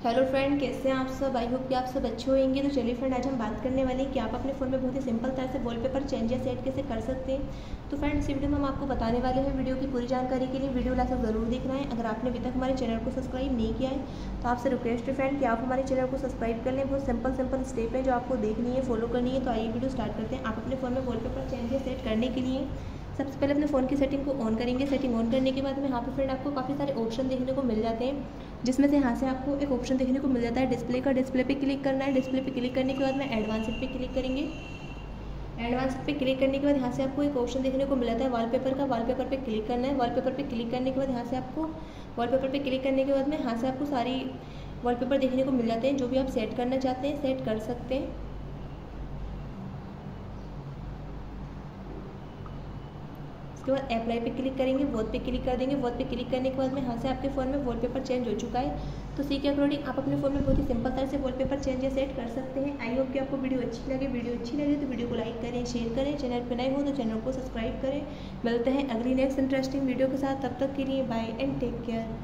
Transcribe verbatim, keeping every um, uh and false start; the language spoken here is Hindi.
हेलो फ्रेंड, कैसे हैं आप सब। आई होप कि आप सब अच्छे होंगे। तो चलिए फ्रेंड, आज हम बात करने वाले हैं कि आप अपने फ़ोन में बहुत ही सिंपल तरह से वॉलपेपर चेंज या सेट कैसे कर सकते हैं। तो फ्रेंड, इस वीडियो में हम आपको बताने वाले हैं। वीडियो की पूरी जानकारी के लिए वीडियो लास्ट तक ज़रूर देखना है। अगर आपने अभी तक हमारे चैनल को सब्सक्राइब नहीं किया है तो आपसे रिक्वेस्ट है फ्रेंड कि आप हमारे चैनल को सब्सक्राइब कर लें। बहुत सिंपल सिंपल स्टेप है जो आपको देखनी है, फॉलो करनी है। तो आइए वीडियो स्टार्ट करते हैं। आप अपने फ़ोन में वॉलपेपर चेंज या सेट करने के लिए सबसे पहले अपने फ़ोन की सेटिंग को ऑन करेंगे। सेटिंग ऑन करने के बाद में यहाँ पे फ्रेंड आपको काफ़ी सारे ऑप्शन देखने को मिल जाते हैं, जिसमें से यहाँ से आपको एक ऑप्शन देखने को मिल जाता है डिस्प्ले का। डिस्प्ले पे क्लिक करना है। डिस्प्ले पे क्लिक करने के बाद में एडवांस्ड पे क्लिक करेंगे। एडवांस्ड पे क्लिक करने के बाद यहाँ से आपको एक ऑप्शन देखने को मिल जाता है वॉलपेपर का। वॉलपेपर पे क्लिक करना है। वॉलपेपर पे क्लिक करने के बाद यहाँ से आपको वॉलपेपर पे क्लिक करने के बाद में यहाँ से आपको सारी वॉलपेपर देखने को मिल जाते हैं। जो भी आप सेट करना चाहते हैं सेट कर सकते हैं। उसके बाद अप्लाई पे क्लिक करेंगे, वॉल पे क्लिक कर देंगे। वॉल पे क्लिक करने के बाद में यहाँ से आपके फ़ोन में वॉलपेपर चेंज हो चुका है। तो इसी के अकॉर्डिंग आप अपने फ़ोन में बहुत ही सिंपल तरह से वॉलपेपर चेंज या सेट कर सकते हैं। आई होप कि आपको वीडियो अच्छी लगे। वीडियो अच्छी लगे तो वीडियो को लाइक करें, शेयर करें। चैनल पर नए हो तो चैनल को सब्सक्राइब करें। मिलते हैं अगली नेक्स्ट इंटरेस्टिंग वीडियो के साथ। तब तक के लिए बाय एंड टेक केयर।